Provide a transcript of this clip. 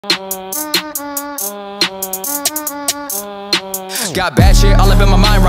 Got bad shit all up in my mind